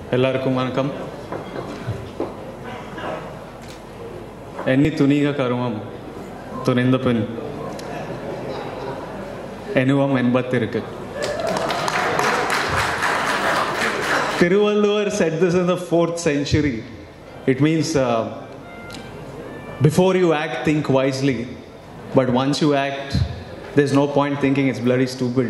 எல்லாருக்கும் வணக்கம். எண்ணி துணிக கருமம் துணிந்த பின் எனுவம் என்பத்திருக்கு. Thiruvalluvar said this in the 4th century. It means before you act, think wisely. But once you act, there's no point thinking, it's bloody stupid.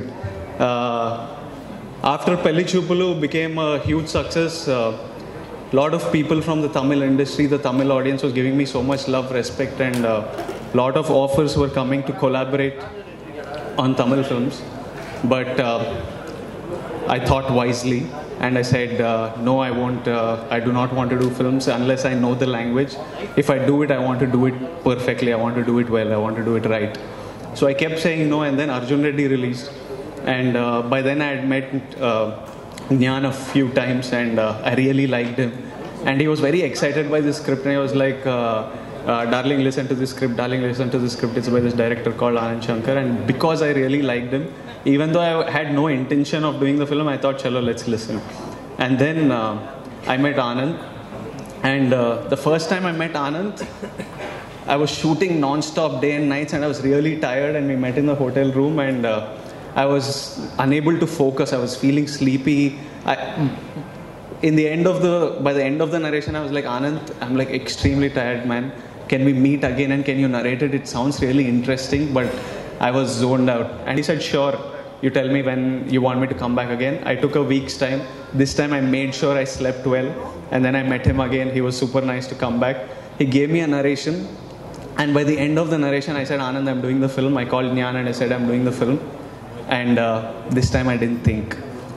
After Pelli Choopulu became a huge success, lot of people from the Tamil industry, the Tamil audience was giving me so much love, respect, and lot of offers were coming to collaborate on Tamil films. But I thought wisely and I said, no, I won't. I do not want to do films unless I know the language. If I do it, I want to do it perfectly. I want to do it well. I want to do it right. So I kept saying no, and then Arjun Reddy released. And by then I had met Nyan a few times, and I really liked him. And he was very excited by the script, and he was like, darling, listen to this script, darling, listen to this script. It's by this director called Anand Shankar. And because I really liked him, even though I had no intention of doing the film, I thought, chalo, let's listen. And then I met Anand. And the first time I met Anand, I was shooting non-stop day and nights, and I was really tired, and we met in the hotel room, and I was unable to focus. I was feeling sleepy. By the end of the narration, I was like, Anand, I'm like extremely tired, man. Can we meet again and can you narrate it? It sounds really interesting, but I was zoned out. And he said, sure, you tell me when you want me to come back again. I took a week's time. This time I made sure I slept well. And then I met him again. He was super nice to come back. He gave me a narration. And by the end of the narration, I said, Anand, I'm doing the film. I called Nyan and I said, I'm doing the film. And this time I didn't think.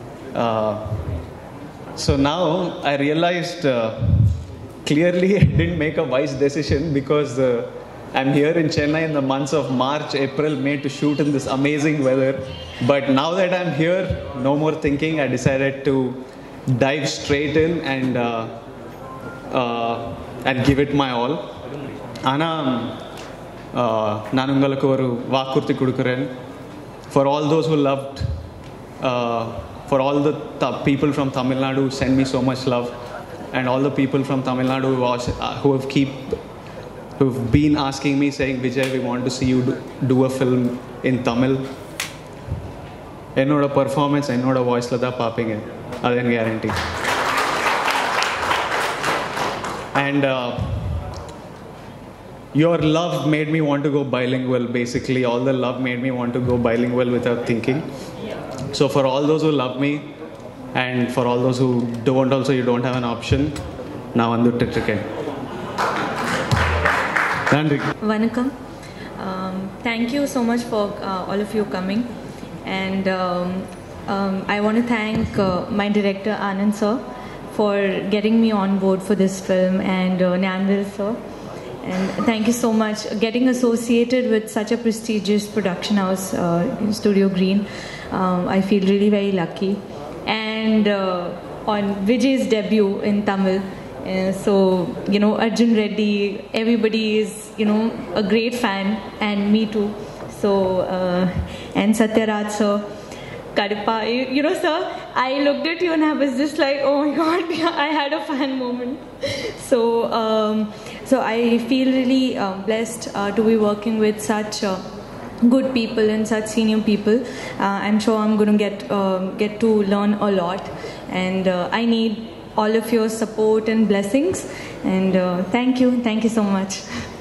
So now I realized clearly I didn't make a wise decision, because I'm here in Chennai in the months of March, April, May to shoot in this amazing weather. But now that I'm here, no more thinking. I decided to dive straight in and give it my all. Ana nanungalukku oru vakurthi kudukuren. For all those who loved, for all the people from Tamil Nadu who send me so much love, and all the people from Tamil Nadu who've been asking me, saying, Vijay, we want to see you do a film in Tamil. Ennoda performance, ennoda voice la da paapinga, aden guarantee. And your love made me want to go bilingual. Basically, all the love made me want to go bilingual without thinking. So for all those who love me, and for all those who don't also, you don't have an option. Now andu tittirukken. Nandri. Vanakkam. Thank you so much for all of you coming. And I want to thank my director Anand sir for getting me on board for this film, and Nyanvil sir. And thank you so much. Getting associated with such a prestigious production house, Studio Green, I feel really very lucky. And on Vijay's debut in Tamil, so, Arjun Reddy, everybody is, a great fan, and me too. So, and Satyaraj sir, Kadapa, sir, I looked at you and I was just like, oh my God, I had a fan moment. So, I feel really blessed to be working with such good people and such senior people. I'm sure I'm going to get to learn a lot, and I need all of your support and blessings. And thank you so much.